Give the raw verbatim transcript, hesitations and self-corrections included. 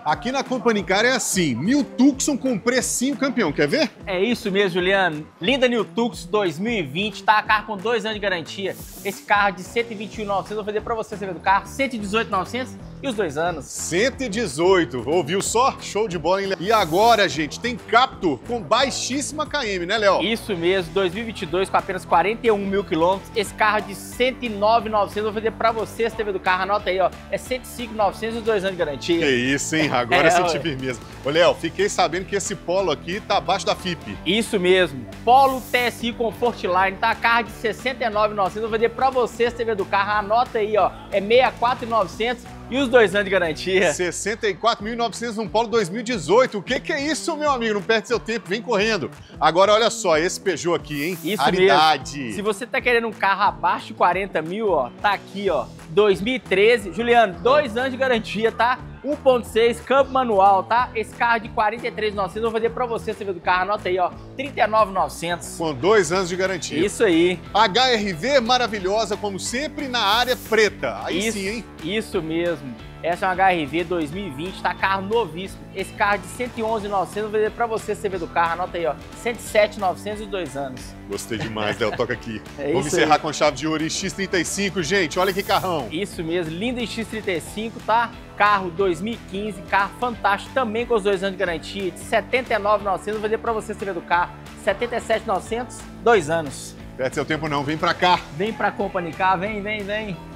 Aqui na Company Car é assim, New Tucson com precinho campeão, quer ver? É isso mesmo, Juliano. Linda New Tucson dois mil e vinte, tá? Carro com dois anos de garantia. Esse carro de cento e vinte e um mil e novecentos, eu vou fazer pra você, você vê do carro, cento e dezoito mil e novecentos e os dois anos. cento e dezoito, ouviu só? Show de bola, hein, Léo? E agora, gente, tem Captur com baixíssima K M, né, Léo? Isso mesmo, dois mil e vinte e dois com apenas quarenta e um mil quilômetros. Esse carro de cento e nove mil e novecentos, eu vou fazer pra você, você vê do carro, anota aí, ó, é cento e cinco mil e novecentos e os dois anos de garantia. Que isso, hein? Agora É, eu senti ué. firmeza. Ô, Léo, fiquei sabendo que esse Polo aqui tá abaixo da F I P. Isso mesmo. Polo T S I Comfortline, tá? Carro de sessenta e nove mil e novecentos. Eu vou vender pra você, você vê do carro. Anota aí, ó. É sessenta e quatro mil e novecentos e os dois anos de garantia. sessenta e quatro mil e novecentos num Polo dois mil e dezoito. O que que é isso, meu amigo? Não perde seu tempo, vem correndo. Agora, olha só, esse Peugeot aqui, hein? Isso Raridade. mesmo. Se você tá querendo um carro abaixo de quarenta mil, ó, tá aqui, ó. dois mil e treze. Juliano, dois anos de garantia, tá? um ponto seis, câmbio manual, tá? Esse carro de quarenta e três mil e novecentos, eu vou vender pra você, você vê do carro, anota aí, ó, trinta e nove mil e novecentos. Com dois anos de garantia. Isso aí. H R V maravilhosa, como sempre, na área preta. Aí Isso, sim, hein? Isso mesmo. Essa é uma H R V dois mil e vinte, tá? Carro novíssimo. Esse carro de cento e onze mil e novecentos, eu vou vender pra você, você vê do carro, anota aí, ó, cento e sete mil e novecentos e os dois anos. Gostei demais, Léo, toca aqui. É Vamos isso encerrar aí. com chave de ouro em X trinta e cinco, gente. Olha que carrão. Isso mesmo, lindo em X trinta e cinco, tá? Carro dois mil e quinze, carro fantástico, também com os dois anos de garantia, de setenta e nove mil e novecentos, eu vou vender pra você, você vê do carro, setenta e sete mil e novecentos, dois anos. Perde seu tempo não, vem pra cá. Vem pra Company Car, vem, vem, vem.